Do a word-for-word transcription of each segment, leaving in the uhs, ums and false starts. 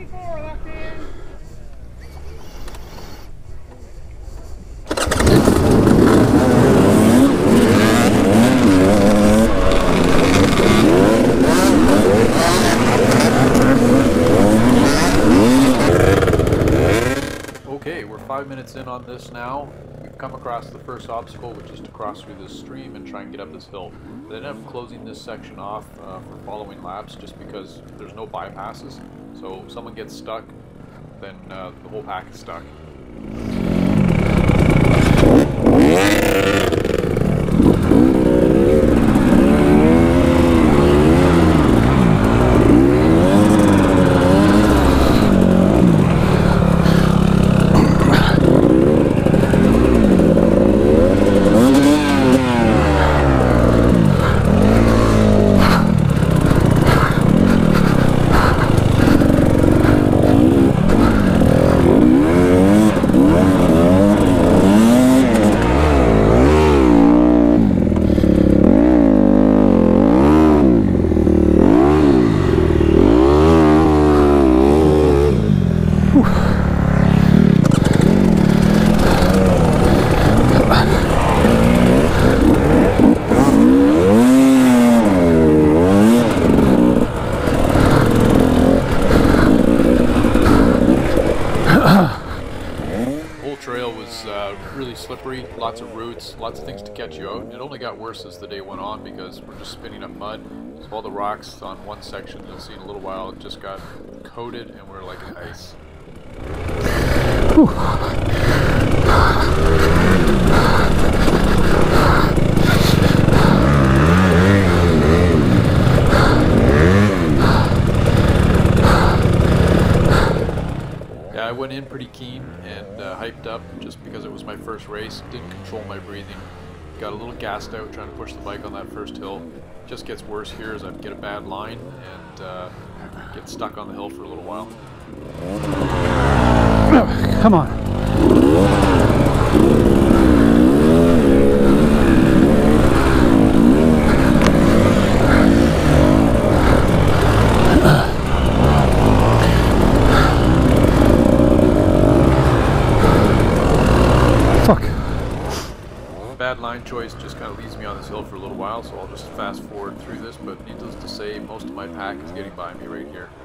twenty-four, left in. Okay, we're five minutes in on this now. We've come across the first obstacle, which is to cross through this stream and try and get up this hill. They ended up closing this section off uh, for following laps just because there's no bypasses. So if someone gets stuck, then uh, the whole pack is stuck. Slippery, lots of roots, lots of things to catch you out. It only got worse as the day went on because we're just spinning up mud. So all the rocks on one section you'll see in a little while it just got coated and we're like ice. Whew. I went in pretty keen and uh, hyped up just because it was my first race. Didn't control my breathing. Got a little gassed out trying to push the bike on that first hill. Just gets worse here as I get a bad line and uh, get stuck on the hill for a little while. Oh, come on. Fuck. Bad line choice just kind of leaves me on this hill for a little while, so I'll just fast forward through this, but needless to say, most of my pack is getting by me right here.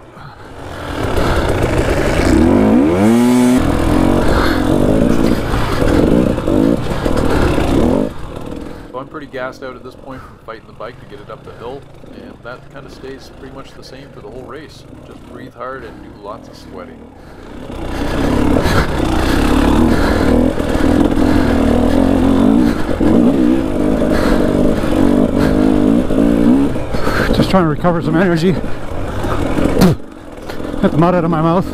So I'm pretty gassed out at this point from fighting the bike to get it up the hill, and that kind of stays pretty much the same for the whole race. Just breathe hard and do lots of sweating. Just trying to recover some energy. Get the mud out of my mouth.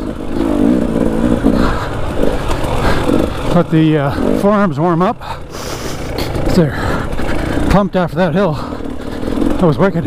Let the uh, forearms warm up. They're pumped after that hill. That was wicked.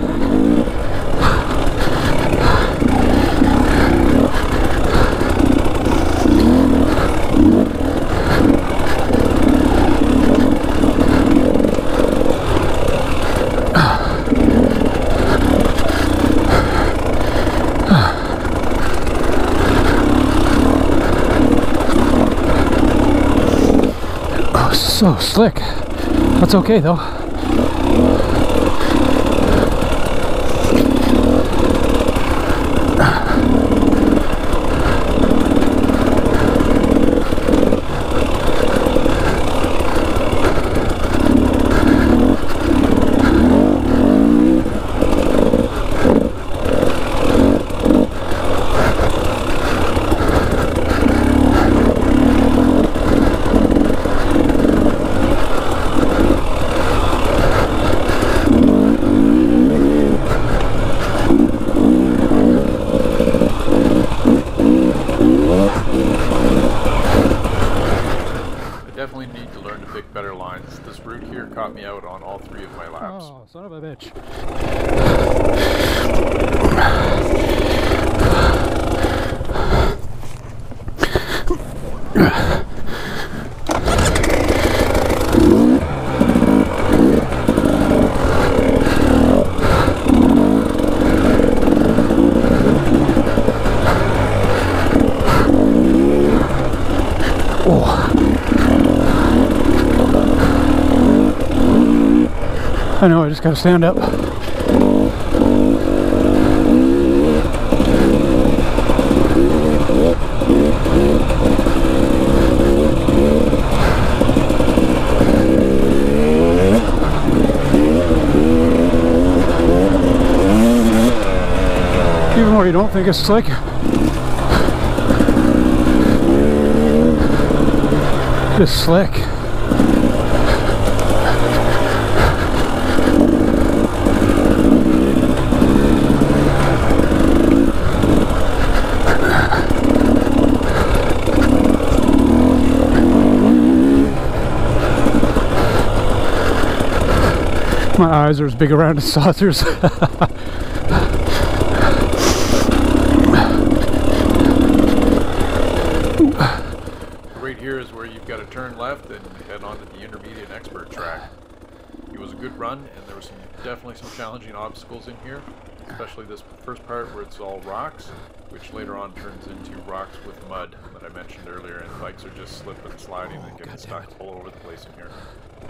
So slick. That's okay though. Better lines. This route here caught me out on all three of my laps. Oh, son of a bitch. I know, I just gotta stand up. Even where you don't think it's slick. It's slick. My eyes are as big around as saucers. Right here is where you've got to turn left and head on to the intermediate expert track. It was a good run, and there were some definitely some challenging obstacles in here, especially this first part where it's all rocks, which later on turns into rocks with mud that I mentioned earlier, and bikes are just slipping and sliding and getting stuck all over the place in here.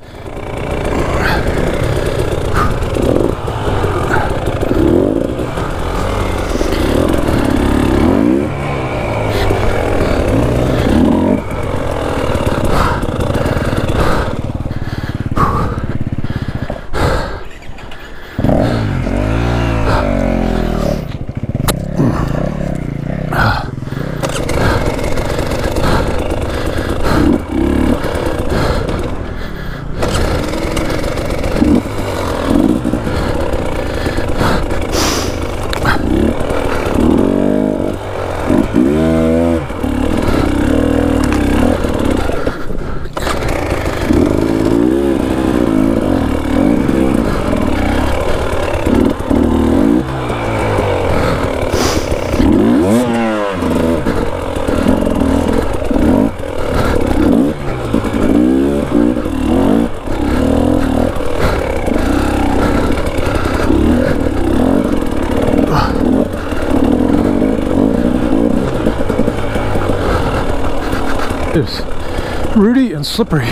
It's rooty and slippery.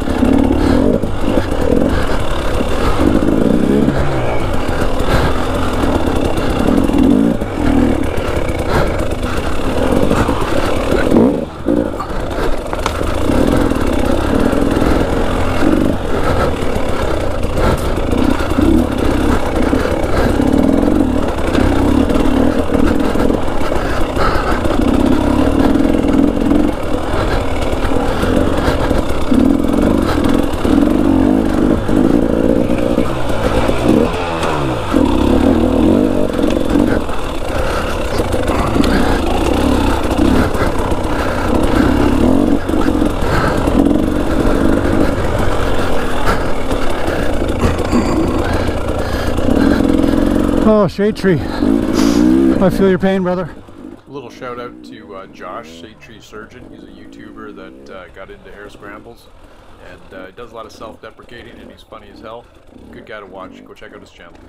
Oh, shade tree. I feel your pain, brother. A little shout out to uh, Josh, Shade Tree Surgeon. He's a YouTuber that uh, got into Hare Scrambles, and uh, he does a lot of self-deprecating, and he's funny as hell. Good guy to watch. Go check out his channel.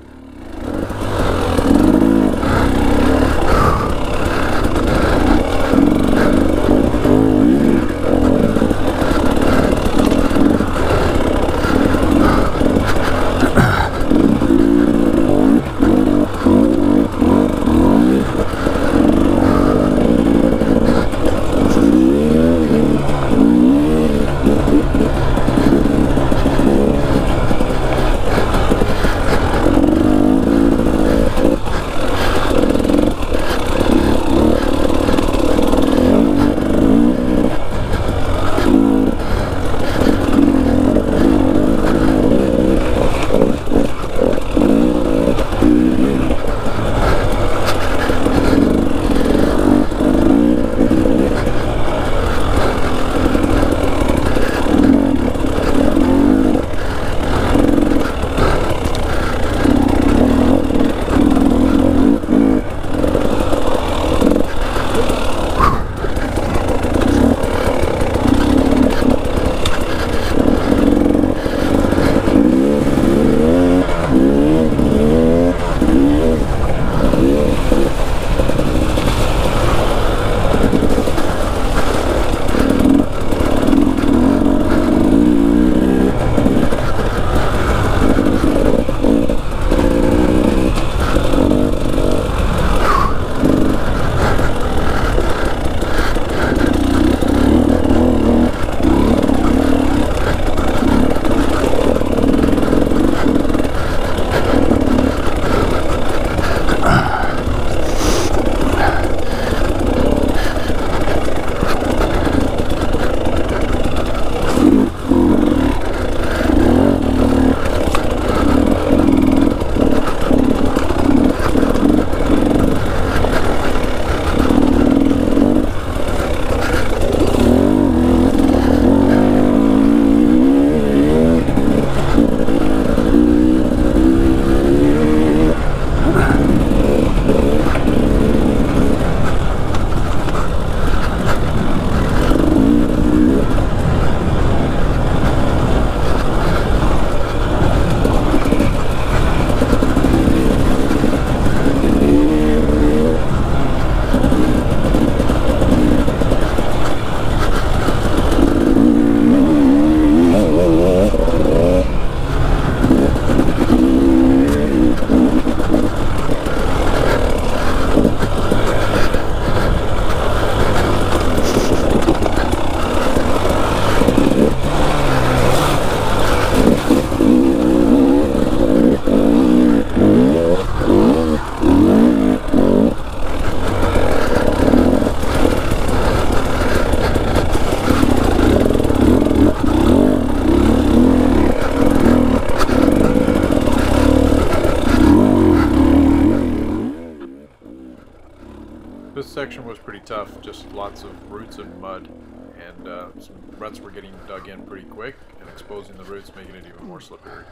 section was pretty tough, just lots of roots and mud, and uh, some ruts were getting dug in pretty quick, and exposing the roots, making it even more slippery.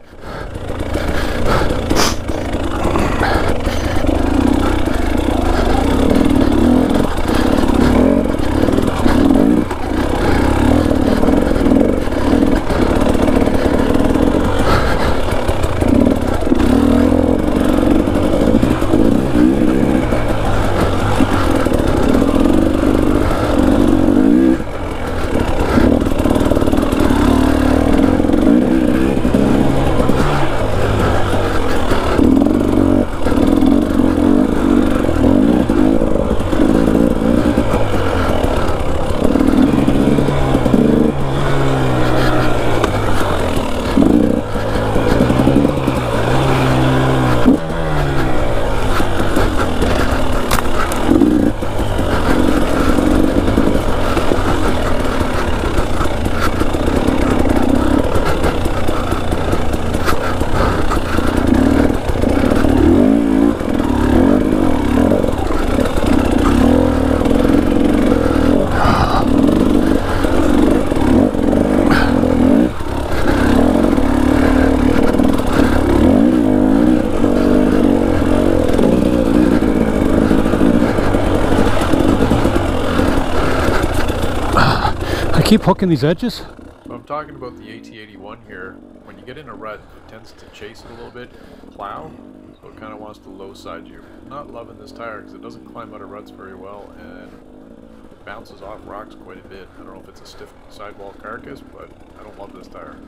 Keep hooking these edges. So I'm talking about the A T eighty-one here. When you get in a rut, it tends to chase it a little bit, plow, so it kind of wants to low side you. I'm not loving this tire because it doesn't climb out of ruts very well, and it bounces off rocks quite a bit. I don't know if it's a stiff sidewall carcass, but I don't love this tire.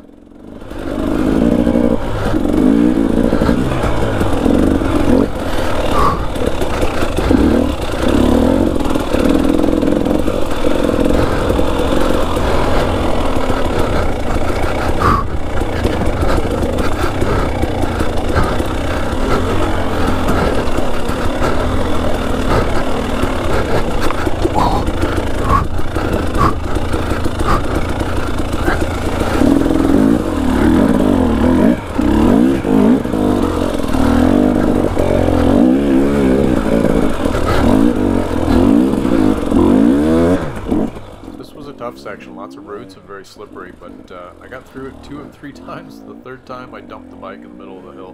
Section, lots of roots and very slippery, but uh, I got through it two and three times. The third time I dumped the bike in the middle of the hill.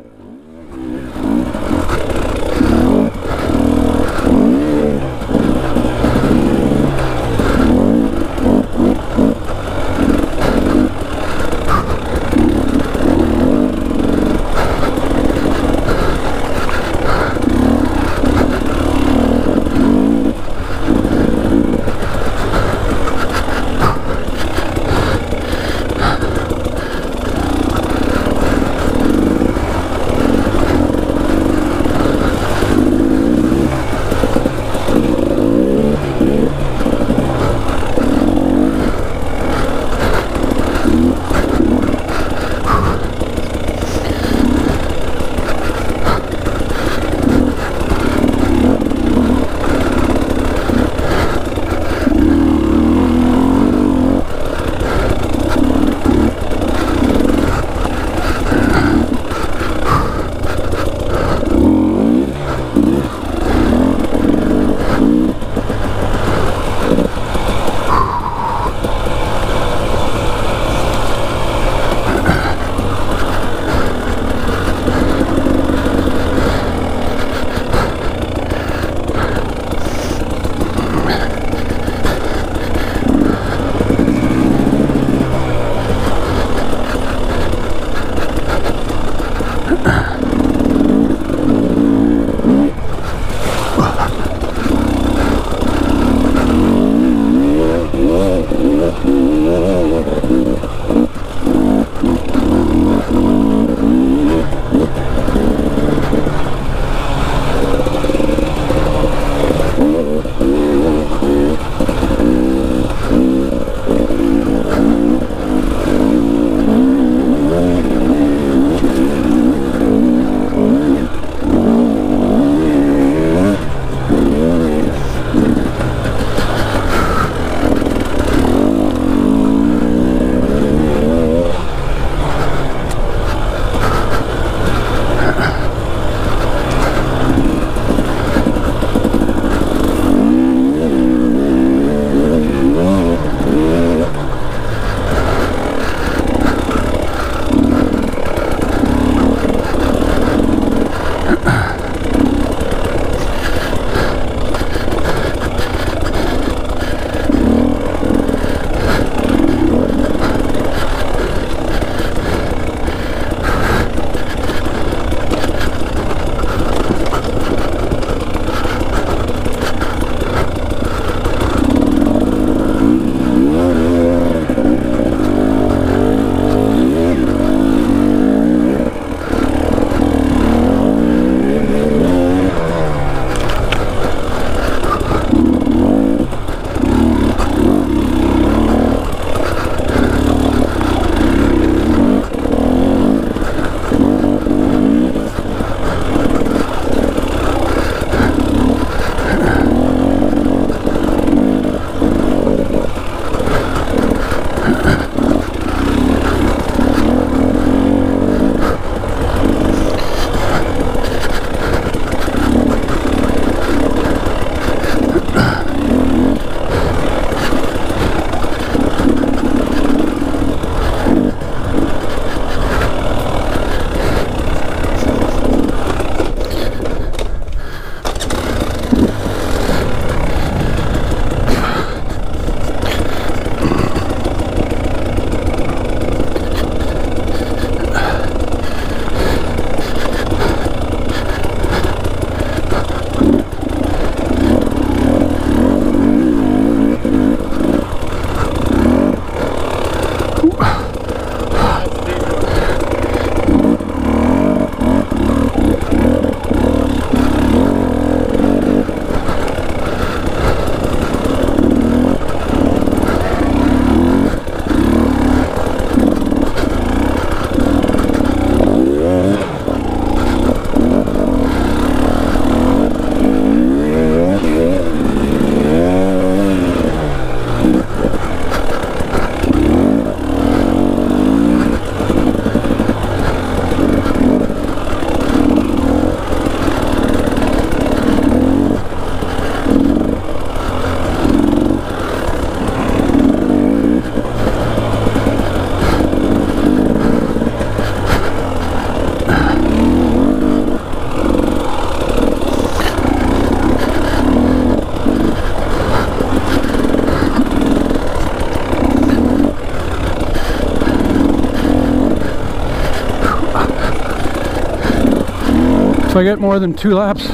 If I get more than two laps,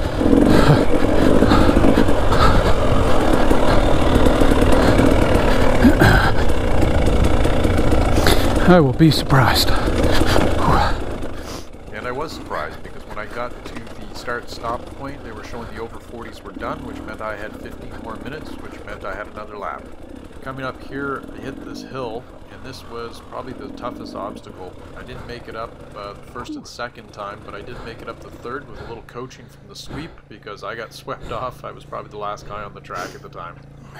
I will be surprised. And I was surprised because when I got to the start-stop point, they were showing the over forties were done, which meant I had fifteen more minutes, which meant I had another lap. Coming up here, I hit this hill, and this was probably the toughest obstacle. I didn't make it up uh, the first and second time, but I did make it up the third with a little coaching from the sweep because I got swept off. I was probably the last guy on the track at the time.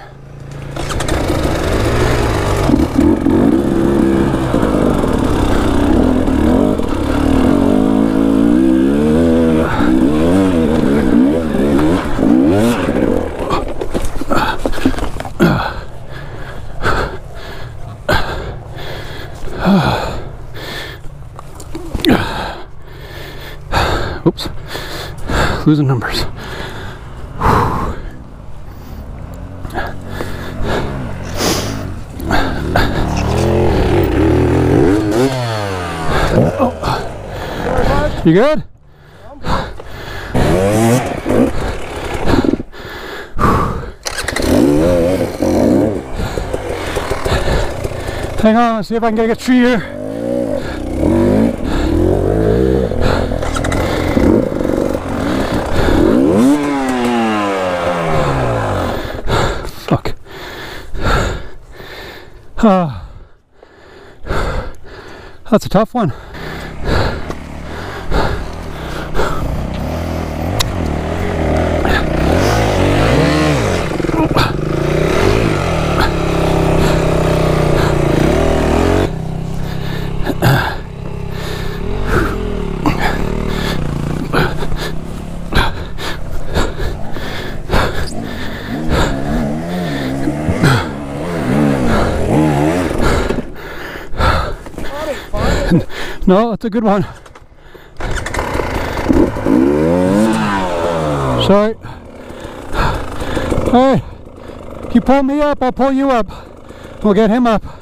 Oops, losing numbers. Oh. You good? Hang on, let's see if I can get a tree here. Fuck. Uh, that's a tough one. No, that's a good one. Sorry. Alright. You pull me up, I'll pull you up. We'll get him up.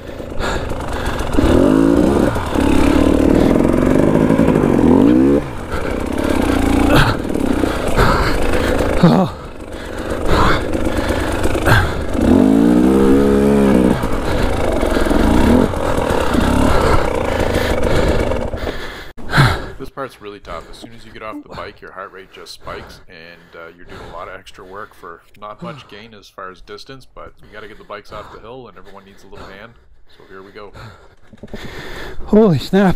Oh. Part's really tough. As soon as you get off the bike, your heart rate just spikes, and uh, you're doing a lot of extra work for not much gain as far as distance, but you got to get the bikes off the hill, and everyone needs a little hand. So here we go. Holy snap.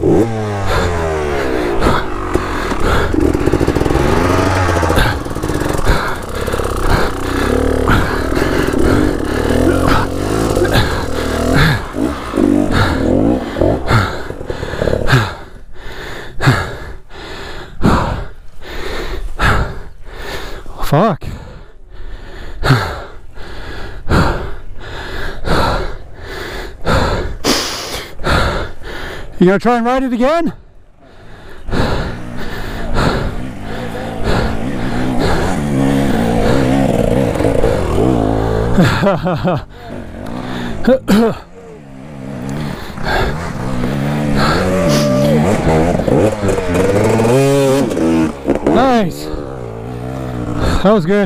Fuck. You gonna try and ride it again? Nice. That was good.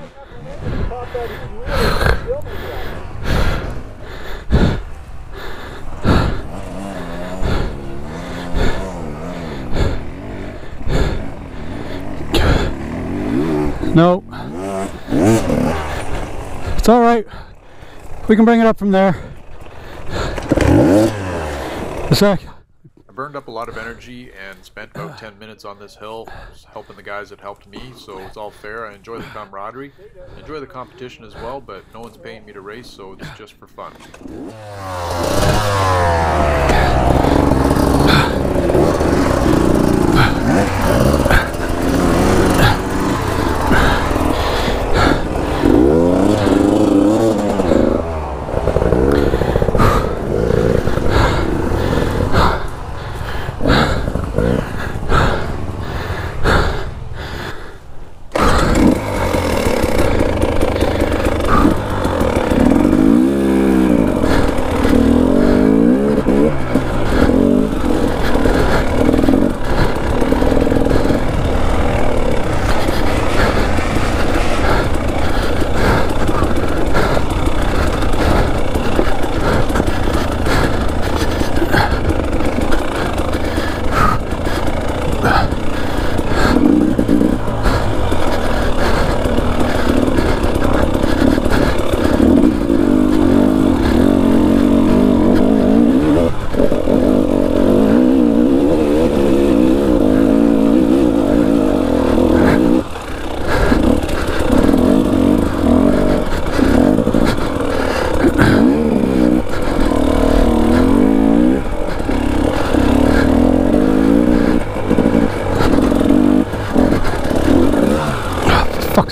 No. It's all right. We can bring it up from there. A sec. I burned up a lot of energy and spent about ten minutes on this hill helping the guys that helped me, so it's all fair. I enjoy the camaraderie, I enjoy the competition as well, but no one's paying me to race, so it's just for fun.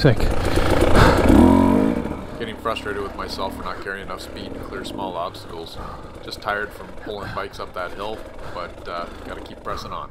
sake. Getting frustrated with myself for not carrying enough speed to clear small obstacles. Just tired from pulling bikes up that hill, but uh, gotta keep pressing on.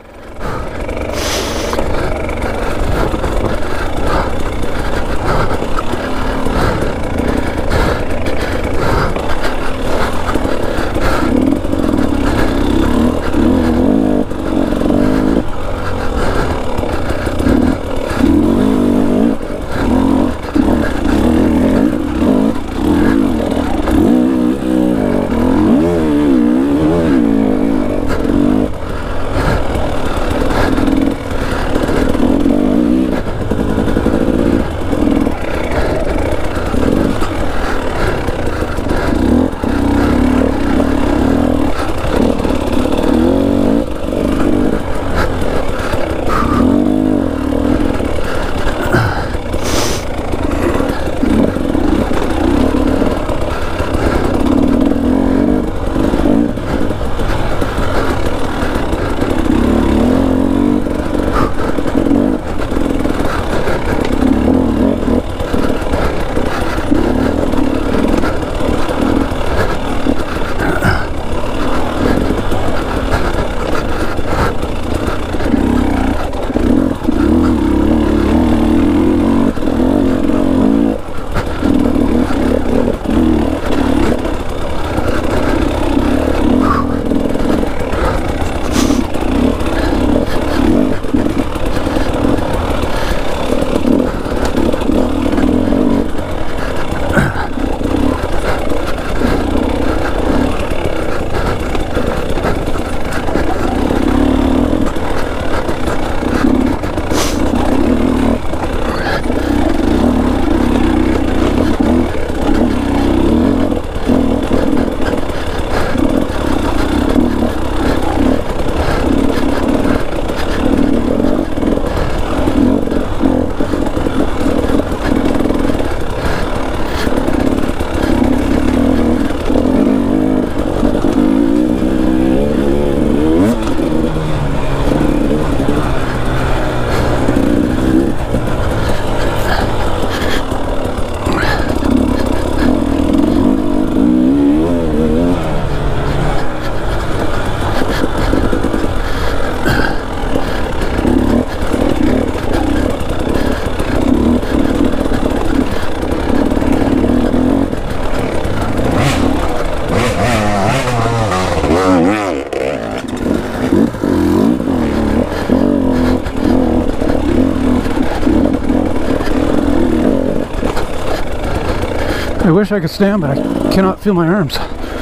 I wish I could stand, but I cannot feel my arms.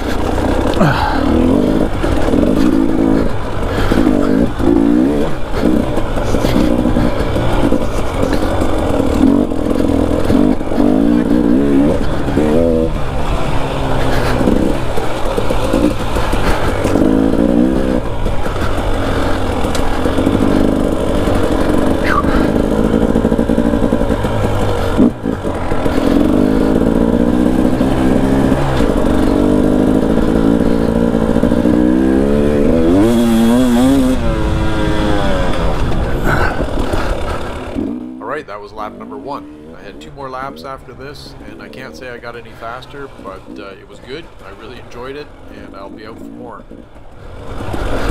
That was lap number one. I had two more laps after this, and I can't say I got any faster, but uh, it was good. I really enjoyed it, and I'll be out for more.